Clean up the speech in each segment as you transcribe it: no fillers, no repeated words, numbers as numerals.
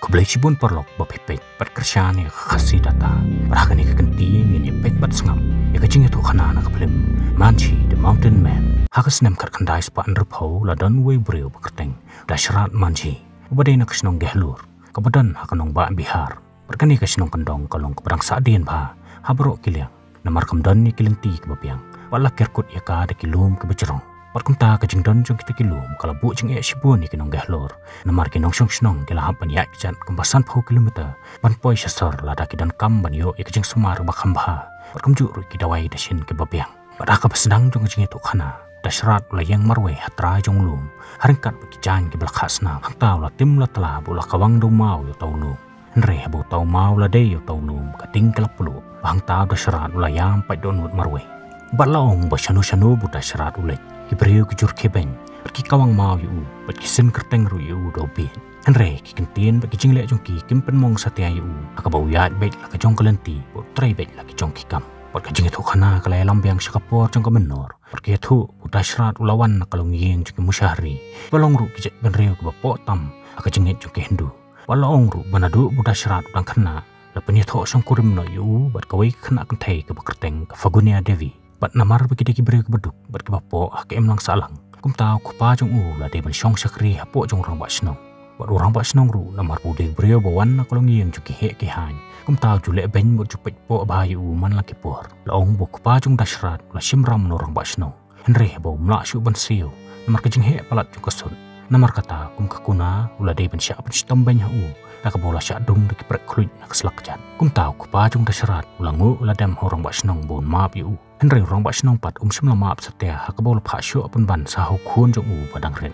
keblai cibun perlok bapepet pat kersyaan ya khasi data berhakani kekenti ngini pet bat sengam ya kecing itu khana na keplim Manchi the mountain man hakas nem kar kandai spa underpau la dan way breu bekerteng dashrat Manchi ubadai na kasnong gehlur kebadan hakanong ba bihar berkani kasnong kendong kalong keberang saadian ba habro kiliang namar kamdan ni kilenti kebapiang wala kerkut ya ka de kilum kebecerong Parkumta kajing don jong kita kilum kalau bu jeng shibun ni kinong gahlor namar kinong snong kila hampan ya kijan kempasan pau kilometer ban poi sasar lada kidan kam ban yo ikajing sumar bakhamba parkum ju ru kidawai dasin ke babiang pada ka pasdang jong jeng itu khana dashrat layang marwe hatra jong lum haringkat kijan ke belakasna hangta la tim la tala bu la kawang do mau yo taulu nre bu tau mau la de yo taulu kating kelapulu hangta dashrat layang pai donut marwe Balaong basyanu-syanu buta syarat ulet Kibriu kejur kebeng Perki kawang mau yu Perki sen kerteng ru yu dobin Henre ki kentien Perki jinglek jongki Kimpen mong satia yu Haka bau yad baik laka jong kelenti Putrai baik laki jong kikam Perki jing itu khana Kalai lambiang syakapor jong kemenor Perki itu buta syarat ulawan Kalau ngiyeng jongki musyahri Balong ru kijek benriu kebapok tam Haka jingit jongki hendu Balaong ru banadu buta syarat udang kena Lapanya thok sang kurim no yu Bat kawai kena kentai kebekerteng Kefagunia Devi Bat namar bagi deki beri kebeduk bat kebapo hakem lang salang kum tau kupa jong la de ban syong sakri hapo jong rang ba snong bat orang ba snong ru namar pu de beri bawan na kolong yeng juki he ke han kum tau jule ben bot jupet po bahayu man la kipor la ong bo kupa jong dashrat la shimram no rang ba snong henre bo mla shu ban siu namar kejing he palat jong kasun namar kata kum kakuna ula de ban sya ban stom ben hu tak bola sya dung de kiprek kluj na keslak jan kum tau kupa jong dashrat ulangu la dam horang ba snong bon map yu Henry orang bak senong pat semla maap setia hakabau lepak syuk pun ban sahu kun jong padang ren.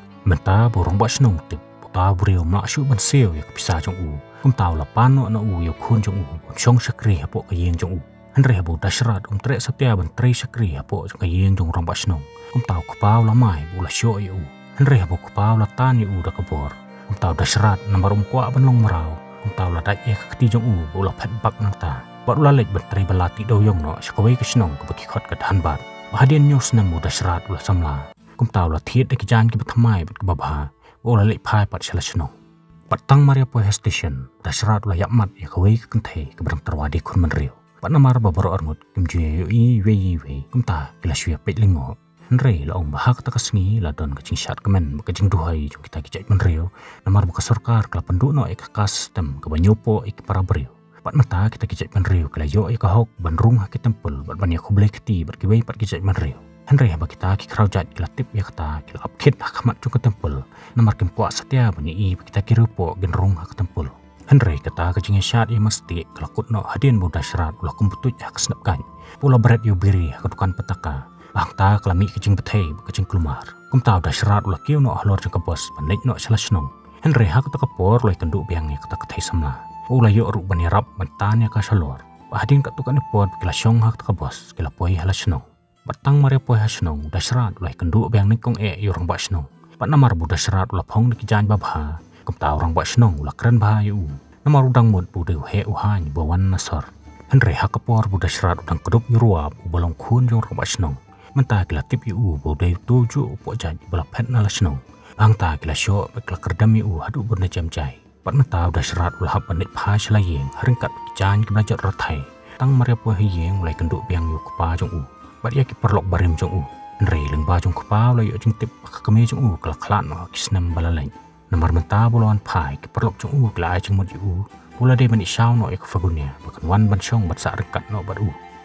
Menta borong bak senong tip pota buriu melak syuk ban seo ya kepisah jong kum tau la pano na ya kun jong pun syong sakri hapo kayeng jong Henry habo dashrat trek setia ban trei sakri hapo jong kayeng jong orang bak senong kum tau kupau la mai bula syuk ya Henry habo kupau la tan ya da kabor kum tau dashrat namar kwa ban long merau kum tau la dak ya keti jong bula phat bak nang ta Bat ulalek berteri belati doyong no syakawai kesenong ke bagi khot ke dahan bat. Bahadian nyos namu dashrat ulah samla. Kum tau la thiet de kijan ke bethamai bat ke babha. Ulalek pai pat shala senong. Bat tang Maria Poe station dashrat ulah yakmat ya kawai ke kenthe ke berang terwadi kun menriu. Bat namar babaro armut kim jue i we kum ta kila syua pet lingo. Nre la ong bahak ta kasngi la don kecing syat kemen kecing duhai jong kita kijak menriu. Namar buka sorkar kala penduk no ek sistem ke banyopo ek para beriu. Pat mata kita kijak menriu kala yo ka hok bandrung ha ki tempel bat ban ya khublai keti bat kiwei pat kijak menriu henry ba kita ki kraujat kila tip ya kata kila apkit hakamat jung ka tempel namar kim kwa setia bani i kita ki rupo genrung ha ka tempel henry kata kajing syat ya mesti kala kutno hadin boda syarat ulah kumputut ha kesnap kan pula berat yo biri ha dukan petaka bangta kala mi kajing bethai kajing kelumar kum tau da syarat ulah kiu no ahlor jung ka bos banlik no salasnong henry ha ka kapor loy kenduk biang ya kata kathai samla Ula yo ruk bani rap mentanya ka shalor. Bahadin kat tukan ipod kila syong hak ka bos kila poi hala snong. Batang mare poi hasnong dashrat ulai kendu beang nikong yo rang ba snong. Pat namar bu dashrat ula phong dik jan babha. Kum ta orang ba snong ula kren ba yu. Namar udang mut bu de he uhan bawan nasar. Henry hak kapor bu dashrat udang kedup yuruap u balong kun jong rang ba snong. Menta kila tip yu bu de tuju po jan bala pet na la snong. Bangta kila syo kila kerdam yu hadu bu na jam jai. Pat mata udah serat ulah penit pha selayeng haringkat kijan ke belajar rathai tang maria po hiyeng mulai kenduk biang yu kupa jong bat ya ki perlok barim jong nre leng ba jong kupa lo yo jing tip ka keme jong kala klan no kisnam balaleng namar menta boloan phai ki perlok jong kala jong mut yu pula de bani shaw no ek fagunia bakan wan ban syong bat sa ringkat no bat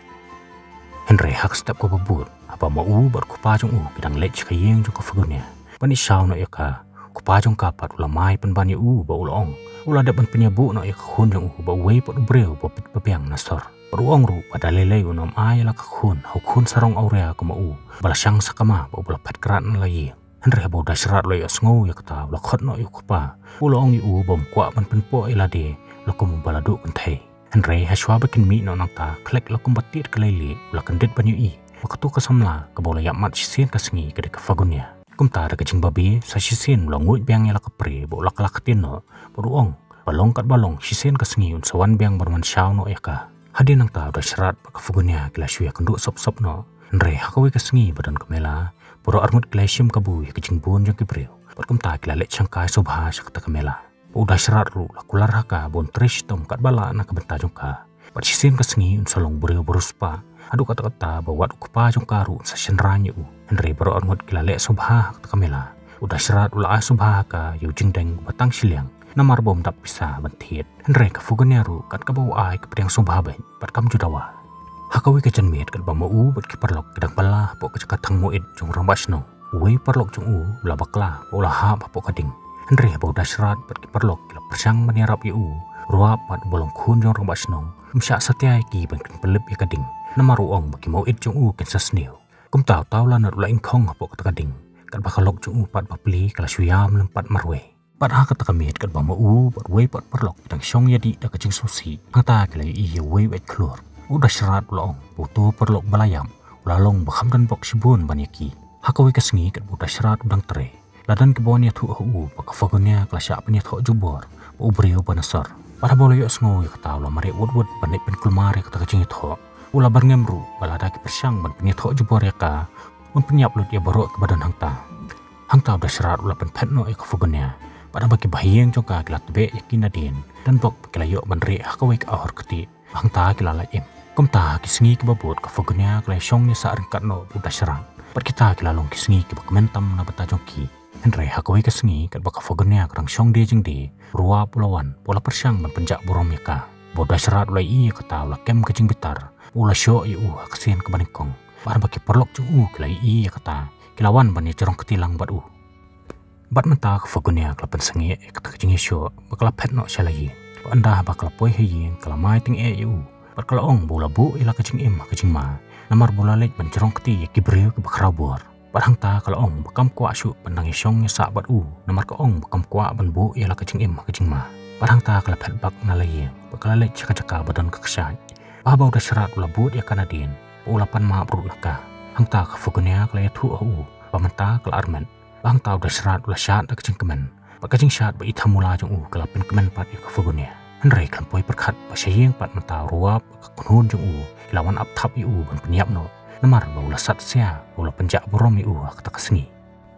henry hak step ko babut apa mau bat kupa jong bidang lech kayeng jong ka fagunia bani shaw no ka Kupa jong kapat ula mai pen bani ba ulong ula da ban penyabu no ik khun jong ba wei pot breu ba pit babiang nasor ruang ru pada lele unom ai la khun hu khun sarong aurea ko mau bala syang sakama ba ula phat krat na lai henre ba dashrat lo ya sngo ya kata la khot no yu kupa ulong yu bom kwa ban pen po ila de la kum bala du kan thai henre ha shwa ba kin mi no nang ta klek la kum batit klele la kan dit ban yu i waktu ka samla ka bola ya mat sien ka sngi ka de ka fagunia Kum ta ada kecing babi sa sisen langut biang ya la kapre bo lak tin no poruong balong kat balong sisen ka sengiun sawan biang berman syau no eka hadin nang ta da syarat ka fugunya kila syua kenduk sop no nre hakawi ka sengi badan kamela poro armut glasium kabu kecing bun jong kibreu kum ta kila lek changkai sobha sakta kamela udah serat ru la kular haka bon trish tom kat bala na kabenta jongka pat sisin kasengi unsalong brio beruspa adu kata-kata bawat ukpa jongka ru sa shenranya henry baro ngot kilale subha kamela udah serat ula subha ka yu jingdeng batang siliang namar bom tak bisa bentit henry ka fuganya ru kat ka bau ai ka pedang subha ben pat kam judawa hakawi ka janmet kat bamau bat kiparlok kedang bala po ka katang moid jong rambasno uwe parlok jong la bakla pola ha po kading henry bau dasrat bat kiparlok kila persang menirap ruap pat bolong kun jong rambasno msya satia ki ban pelip ya kading namar uong baki moid jong ken sasneu kum taw lan la ingkhong po ka kading kat bakalok jong pat bapli kala syam lempat marwe pat ha kata kamit kat bamau bat we pat parlok dang syong yadi da kacing sosi ngata kala we wet klur udah serat ulong butuh perlok balayam ulalong bakham dan bok sibun banyaki hakawi kasengi kat buta serat udang tere ladan kebawanya tu pakafagonya kelasya apanya thok jubor ubrio banasar para bolo yo sngo yo kata ula mare wud banit pen kulmare kata kacing thok ula barngemru balada ki persang ban penya thok jubor ya ka un penyap lut ya barok ke badan hangta udah serat ula pen petno ya kafagonya pada bagi bahiyeng joka kilat be yakin adin dan bok kilayo banre hakawi ka ahor keti hangta kilala im kumta kisengi kebabut kafagonya kelai syongnya sa rengkat no buta serat pat kita kilalong kisengi ke bakmentam na batajongki henry hakawi kisengi kat bakafagonya kerang syong de jing de ruwa pulawan pola persang ban penjak borom yaka boda serat ulai iya kata ula kem kecing bitar ula syo yu aksien ke banikong bar baki perlok jung kilai iya kata kilawan ban cerong ketilang bat bat menta kafagonya kelapan sengi kata kecing syo bakala pet no syalai anda bakal poi heying kalamai ting bat kalaong bola bu ila kecing kecing ma namar bola lek bencerong keti ya kibreu ke bakrabor bat hangta kalaong bakam kwa syu pandang isyong sa bat namar kaong bakam kwa ban bu ila kecing ma bat hangta kala pet bak nalai bakal lek caka-caka badan keksai bau da serat ula bu ya kanadin ulapan ma brut laka hangta kafagonya kala tu pamenta kala armen hangta udah serat ula syat da kecing kemen bakacing syat ba ithamula jong kalapin kemen pat ya kafagonya henry klampoi perkhat pasyeng pat mata ruap kunhun jong lawan ap thap ban penyap no namar baula sat sia baula penjak borom kata kesengi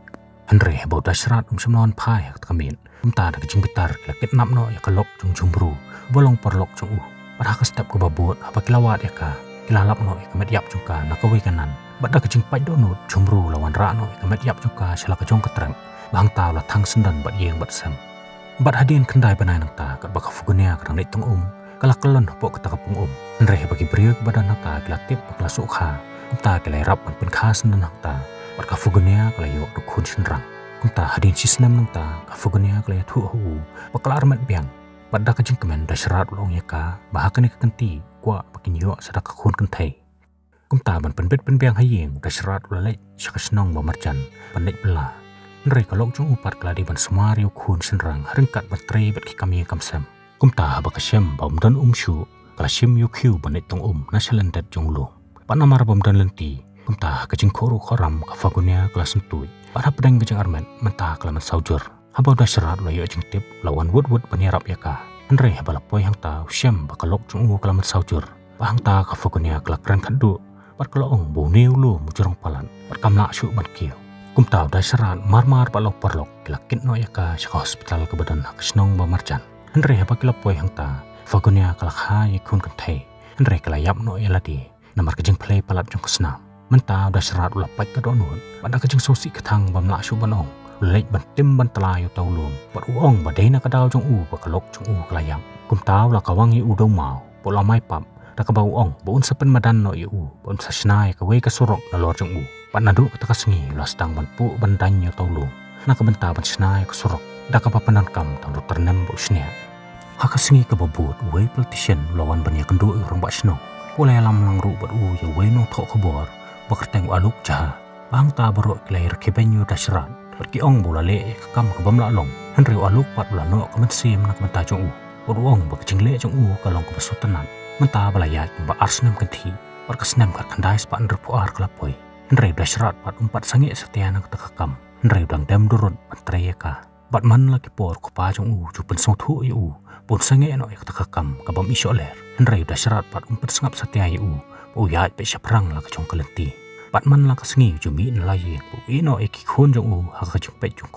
henry bau dasrat semlawan phai kata kamin umta da kecing bitar lakit nap no ya kalok jong jumbru bolong perlok jong pada step ke babut apa kilawat ya ka kilalap no ya kamet yap jong ka nakawi kanan bada kecing pai donut jumbru lawan ra no ya kamet yap jong ka sela kejong ketrem bang taw la thang sendan bat yeng bat sem bat hadin kendai banai nang ta kat bakafugunya kadang nek tong kalak kelon po kata kapung henry bagi beriuk badan nang ta kilatip bakla sukha kumta kilai rap ban pen khas nang ta bat kafugunya kalayo dukun senrang kumta hadin sisnam nang ta kafugunya kalaya tu bakla armat biang pada kajing kemen da serat ulong yaka bahakan ni kenti kwa pakin yo sadak khun kentai kumta ban penbet penbiang hayeng da serat ulalai syakasnong bamarjan panik bela henry kalok jong upat keladi ban semario khun senrang haringkat batrei bat kami kamsam kumta bakasyam baumdan syu kalasyim yukhiu banit tong na syalandat jong lu panamar baumdan lenti kumta kajing khoru khoram kafagunya kelas sentui pada pedang kajing armen mentah kelaman saujur habau da serat layo jing tip lawan wud penirap yaka henry balapoi hangta syam bakalok jong kelaman saujur bahangta kafagunya kelakran kadu pat kalong boneu lu mujurong palan pat kamla syu ban kieu kumta da serat marmar balok parlok kilakit no yaka syaka hospital ke badan hakasnong bamarjan henry bakila poi hangta fagunya kalakha yakun kentai henry kalayap no yaladi namar kejing play palat jong kesnam menta da serat ulapai ke donun pada kejing sosi ketang bamla syu banong lek bantim bantalayo taulum bat uong badena kadal jong bakalok jong kalayap kumta la kawangi dong mau pola mai pap da kabau ong boun sepen madan no boun sasnai ka we ka surok na lor jong pat nadu kata kasengi lastang banpu bandanyo taulum na kabenta ban snai ka surok da kapapanan kam tang dokter nem bo snia hakasengi ka babut we politician lawan banya kendo urang ba sno pola lam lang ru bat ya we no thok khabor bakarteng aluk ja bang ta baro klair kebenyo dasrat pergi ong bola le kam ka bamla long henry aluk pat bola no kamen sim nak menta jong ong bakjing le jong kalong ka basutanan menta balaya ba arsnam kanthi perkasnam ka kandai span repuar klapoi henry dasrat pat umpat sangi setiana ka takam henry dang dam durun antreyaka bat man laki por ko pa jong jupen song thu pun sange no ek takakam kabam isoler henry dasrat pat umpat sangap satya ya pe syaprang la ka jong kalenti pat man la ka sengi jumi nalai ino ek khun jong ha ka jong pe jong ko pa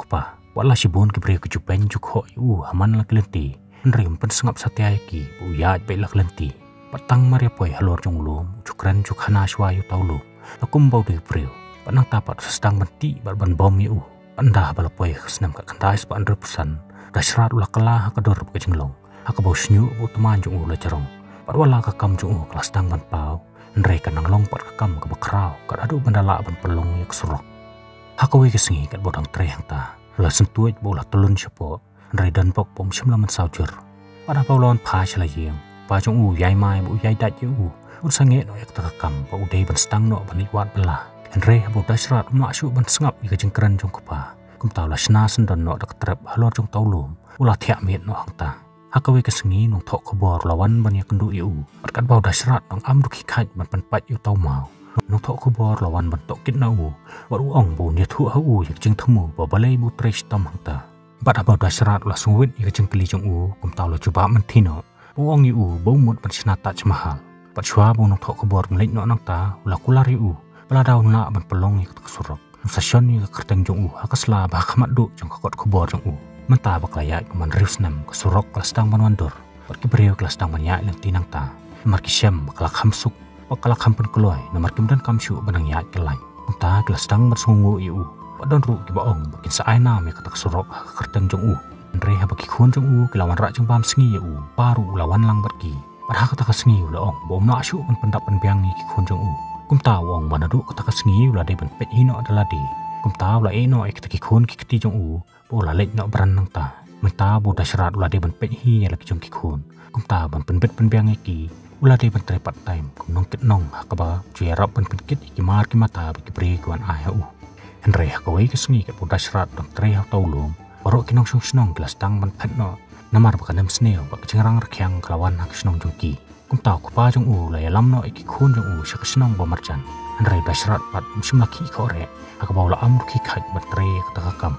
Wala sibun kibre kejupen jukho yu haman la kelenti. Henry pen sengap satya ki bu ya pe la kelenti. Patang maria poi halor jong lum cukran cukhana shwa yu taulu. Lakum bau de priu. Panang tapat sedang menti ban bom yu. Andah bala poi kesnam ka kantai spa 100%. Dasrat ula kala hakador ke jenglong. Hakabau snyu bu teman jong ula jarong. Pat wala ka kam jong kelas dang ban pau. Henry kanang long pat ka kam ka bakrau kat adu bandala ban pelong yak surok. Hakawi kesengi kat bodang tre hang ta. La sentuit bola telun siapa. Henry dan pok pom simla man saujur. Pada paulon pa sila yeng. Pa jong yai mai bu yai dat yu. Ursange no yak takakam pa udai ban stang no ban ikwat bela. Henry abu dasrat maksud ban sengap ika jengkeran jong kupa. Kum tau la sena sendan no dak trep halor jong taulum. Ula tiak miet no hang ta. Hakawi kesengi nong tok kebor lawan ban yak kendu yu. Berkat bau dasrat nong am duki kaj ban penpat yu tau mau. Nong tok kebor lawan ban tok kit na u. Waru ong bu nya thu ha u yak jeng temu ba balai bu tres tam hang ta. Bat abau dasrat la sungwit ika jeng keli jong u. Kum tau la cuba mentino. Bu ong yu bau mut ban sena tak mahal. Pat shwa bu nong tok kebor melik no nang ta. Ula kular yu. Bala daun na ban pelong yak tak surok. Sasyon yak kerteng jong u. Hakasla bah kamat du jong kakot kebor jong u. Mentah baklayat keman rius nem kesurok kelas dang ban wandur. Pergi beriau kelas dang ban yak yang tinang ta. Namar kisyam bakalak hamsuk. Bakalak hampen keloy. Namar kimdan kamsyu banang yak kelai. Mentah kelas dang bersungu iu. Padon ru kibaong bakin saay nam yak katak surok kerteng jong u. Andre bagi khun jong u kelawan rak jong pam sengi iu. Paru lawan lang berki. Padahal katak sengi ulaong. Baum nak syu ban pendap ban biang ni khun jong u. Kum tahu wong banadu katak sengi ulade ban pet hino adalah di. Kum tahu la eno ek taki khun kikti jong u. Bola lek nak beran nang ta. Menta bu dasrat ulade ban pet hi lagi jong kikun. Kum ta ban penbet penbiang iki. Ulade ban trepat time. Kum nong kit nong hakaba juerap ban penkit iki mar ki mata bagi beri kuan ayah u. Henry hakawai kesengi kat bu dasrat dong tre hau taulum. Baru kinong sung senong gelas tang ban pet no. Namar bakanem sneo bak cengerang rekyang kelawan hak senong jongki. Kum ta kupa jong u laya lam no iki kun jong u syak senong ba marjan. Henry dasrat pat musim laki kore. Hakaba ula amur ki kaj ban tre katakakam.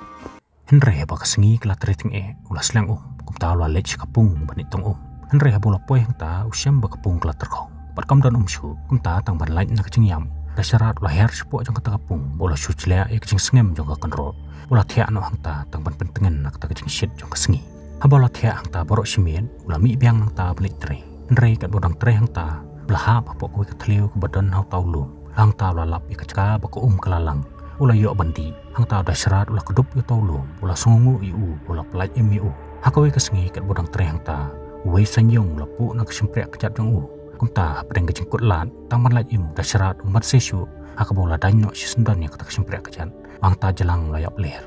Henry haba kesengi kela treting ula slang kum ta ula lech kapung banitong Henry haba ula poy hang ta usyam ba kapung kela terkong barkam dan syu kum ta tang ban lain na kecing yam dasyarat ula her sepo jong kata kapung bola syu clea kecing sengem jong ka kanro ula thia no hang ta tang ban pentengen na kata kecing shit jong kesengi haba ula thia hang ta borok simien ula mi biang hang ta balik tre Henry kat bodang tre hang ta ula ha pok kuwi katleu ke badan hau taulu hang ta ula lap ikacka ba ko kelalang ula yo bandi hang ta dasyarat ula kedup yo taulu ula sungu iu ula pelaj emiu hakawi kesengi kat bodang tre hang ta wei sanyong ula pu na kesemprek kejat jong kum ta pedeng kejengkut lat tangman laj im dasyarat umat sesu hakabola danyo sisendan yang kata kesemprek kejat hang ta jelang layap ler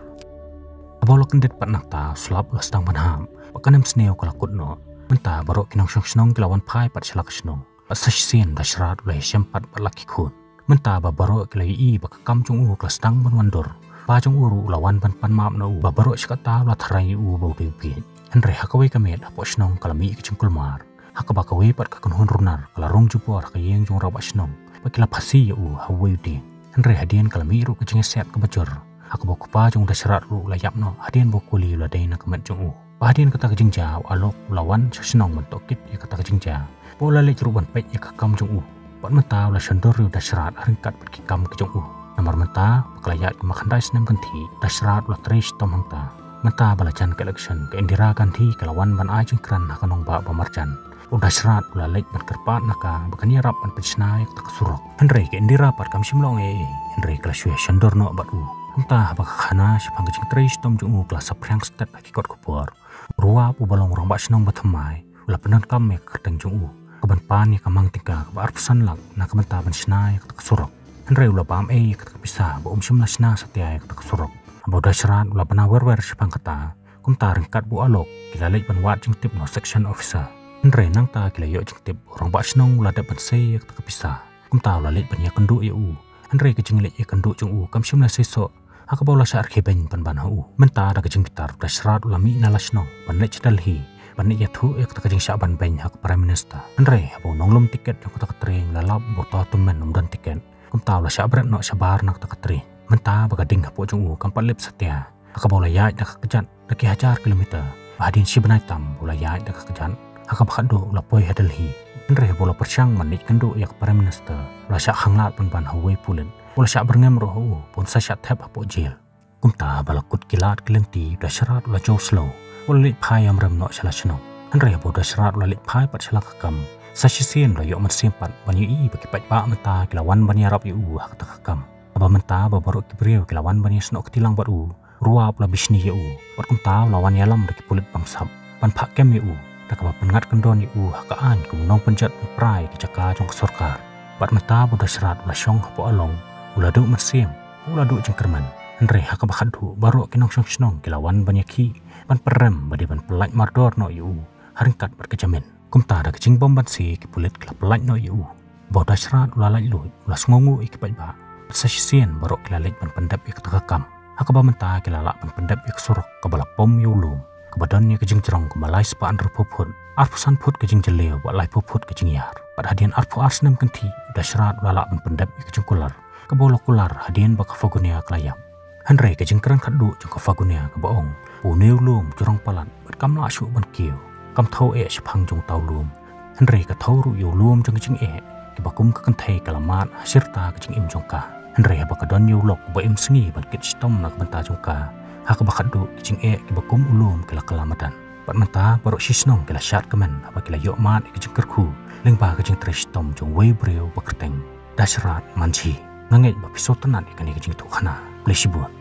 abola kendet pat nak ta sulap ula sedang banham pakanem sneo kala kutno menta barok kinong senong kelawan pai pat selak senong pat sesien dasyarat ula sempat pat laki kun menta babaro kelai i bakakam jong kelas dang ban wandur pa jong uru lawan ban pan maap na babaro sikata la tharai bau pipi Henry hakawi kamet apo snong kalami ke jengkul mar hakabakawi pat kakunhun runar kalarong jupor kayeng jong rabat snong bakila phasi hawi di Henry hadian kalami ru ke jengeset ke bajor hakabok pa jong dasyarat ru layap no hadian bokuli la dai na kamet jong hadian kata ke jengja alok lawan snong mentokit ya kata ke jengja bola le ban pet ya kakam jong Pat menta ula syandor yu dasyarat haringkat berkikam ke jong Namar menta baklayat ke makan dais nem ganti dasyarat ula tres tom hangta. Menta balajan ke election ke Indira ganti ke lawan ban ajeng kran hakanong ba pamarjan. Dasyarat ula lek ban kerpat naka bakan yarap ban pecna yak tak surok. Henry ke Indira pat kam simlong Henry kelas yu syandor no bat Menta bakakhana sipang ke jeng tres tom jong kelas saprang stat akikot kupor. Ruap balong orang bat senong batamai ula penan kam yak kerteng jong kaban pan ya kamang tingka kabar pesan lak na kaban taban sina ya kata kesurok Henry ula pam ya kata kepisah ba simla sina satya ya kata kesurok abo dasyarat ula bana wer sipang kata kum ta ringkat bu alok kila lek ban wat jing tip no section officer Henry nang ta kila yo jing tip orang ba senong ula dapat sei ya kata kepisah kum ta ula lek ban ya kendu ya Henry ke jing lek ya kendu jong kam simla sesok hakaba ula sa arkeben ban menta da ke jing gitar dasyarat ula mi na lasnong ban lek dalhi Panik yathu ek tak jing syaban banyak Prime Minister. Henry abo nonglom tiket yang tak tering lalap botol tumen umdan tiket. Kum tahu lah syabret nak sabar nak tak tering. Mentah bagading hapo jong kampat lip setia. Akabo layat dak kejat daki hajar kilometer. Bahadin si benai tam layat dak kejat. Akab khado lapoi hadalhi. Henry abo persyang manik kendo yak Prime Minister. La syak hanglat pun ban Hawaii pulen. Bola syak berngem roh pun sa syak tap hapo jil. kumta balakut kilat kelenti dasyarat ula jauh slow ulit pai amram no chala chno hanre bo dasyarat ula lit pai pat chala kakam sasisien ula yok mensempat banyu i bagi pat ba menta kilawan bani arab yu hak takam aba menta ba baru kibriu kilawan bani sno ketilang baru ruap la bisni yu wat kumta lawan yalam bagi pulit bangsap pan pak kem yu takaba pengat kendon yu hakaan kumnong penjat prai kicaka jong sorkar bat menta bo dasyarat ula syong hapo along ula du mersem ula du jengkerman Andre haka bakadu baru kinong syong kilawan banyaki ban perem badi ban pelaj mardor no yu haringkat berkejamin kumta ada kecing bom ban si kipulit kila pelaj no yu boda serat ulalaj lu ulas ngongu ikipat ba sasisian baru kilalaj ban pendap ik takakam haka ba menta kilalak ban pendap ik suruk kabala pom yu lum kebadannya kejing cerong kemalai sepaan rupuput arpusan put kejing jeleo buat lai puput kejing yar pada hadian arpu arsnem kenti udah serat ulalak ban pendap ik kejing kular kebolok kular hadian baka fagunia kelayam Hanre ke jengkeran kadu jengka fagunia ke baong puneu lum curang palan berkam la syuk ban kiu kam thau e syphang jong tau lum Hanre ke thau ru yu lum jeng jeng e ke bakum ke kentai kalamat sirta ke jeng im jongka Hanre ba ka don yu lok ba im sengi ban kit stom nak banta jongka ha ka bakadu ke jeng e ke bakum ulum ke la kalamatan pat menta baru sisnong ke la syat kemen apa ke la yok mat ke jeng kerku leng ba ke jeng tristom jong wei breu ba kerteng dasrat manchi ngangai ba pisau tenan ikan ke jeng tu khana plesibun